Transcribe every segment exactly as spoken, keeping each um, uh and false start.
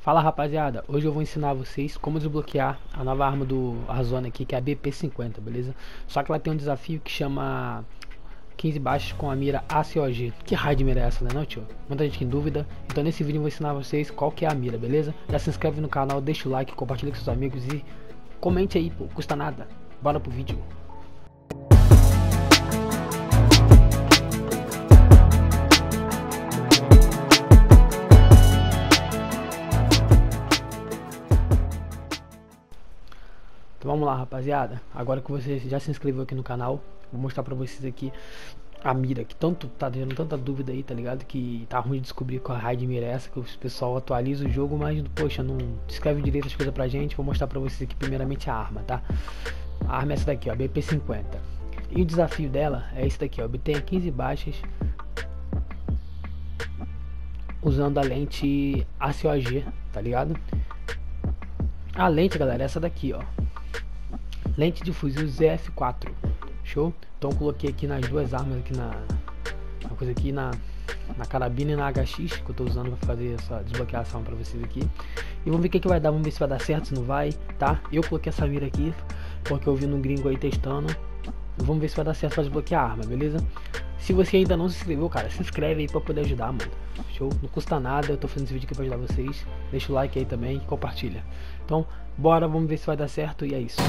Fala rapaziada, hoje eu vou ensinar vocês como desbloquear a nova arma do Warzone aqui, que é a B P cinquenta, beleza? Só que ela tem um desafio que chama quinze baixas com a mira A C O G. Que raio de mira é essa, né não, tio? Muita gente em dúvida. Então nesse vídeo eu vou ensinar vocês qual que é a mira, beleza? Já se inscreve no canal, deixa o like, compartilha com seus amigos e comente aí, pô, custa nada. Bora pro vídeo. Então vamos lá rapaziada, agora que você já se inscreveu aqui no canal, vou mostrar pra vocês aqui a mira, que tanto tá tendo tanta dúvida aí, tá ligado? Que tá ruim de descobrir qual a raio de mira é essa, que o pessoal atualiza o jogo, mas poxa, não descreve direito as coisas pra gente. Vou mostrar pra vocês aqui primeiramente a arma, tá? A arma é essa daqui, ó, B P cinquenta. E o desafio dela é esse daqui, ó, obtenha quinze baixas usando a lente A C O G, tá ligado? A lente, galera, é essa daqui, ó. Lente de fuzil Z F quatro. Show? Então eu coloquei aqui nas duas armas, aqui na, uma coisa aqui na, na carabina e na H X, que eu tô usando para fazer essa desbloqueação para vocês aqui. E vamos ver o que, que vai dar, vamos ver se vai dar certo, se não vai, tá? Eu coloquei essa mira aqui, porque eu vi no gringo aí testando. Vamos ver se vai dar certo para desbloquear a arma, beleza? Se você ainda não se inscreveu, cara, se inscreve aí para poder ajudar, mano. Show? Não custa nada, eu tô fazendo esse vídeo aqui para ajudar vocês. Deixa o like aí também e compartilha. Então, bora, vamos ver se vai dar certo e é isso.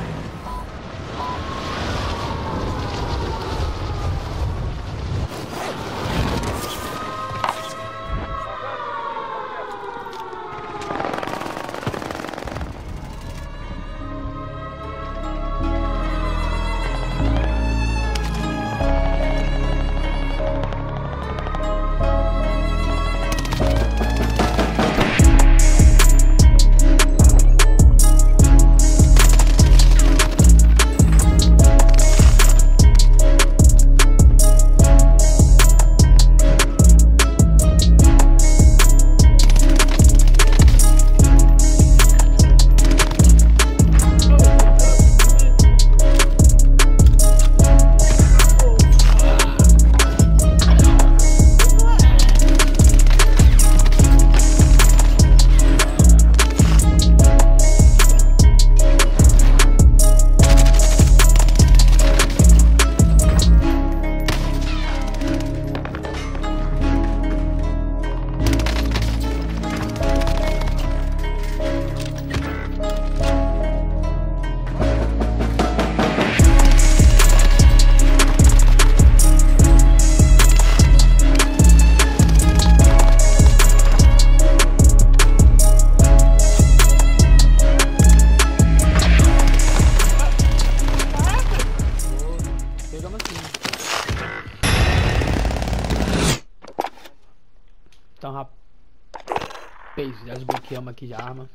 Então, rapaz, já desbloqueamos aqui a arma.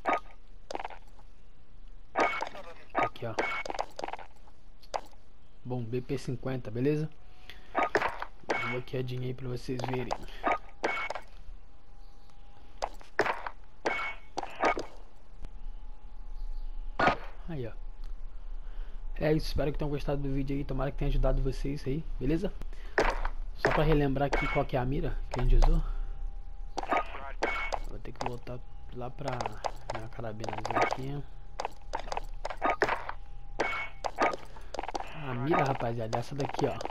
Aqui, ó. Bom, B P cinquenta, beleza? Desbloqueadinho aí pra vocês verem. Aí, ó. É isso, espero que tenham gostado do vídeo aí. Tomara que tenha ajudado vocês aí, beleza? Só pra relembrar aqui qual que é a mira que a gente usou. Vou ter que voltar lá pra minha carabinazinha aqui. A mira, rapaziada, essa daqui, ó.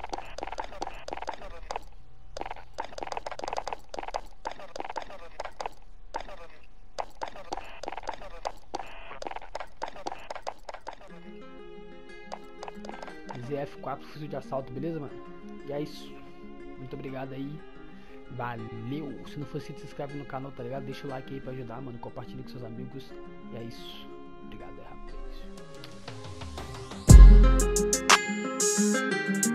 Z F quatro, fuzil de assalto, beleza, mano? E é isso. Muito obrigado aí. Valeu! Se não for inscrito, se inscreve no canal, tá ligado? Deixa o like aí pra ajudar, mano. Compartilha com seus amigos. E é isso. Obrigado, é rapaz.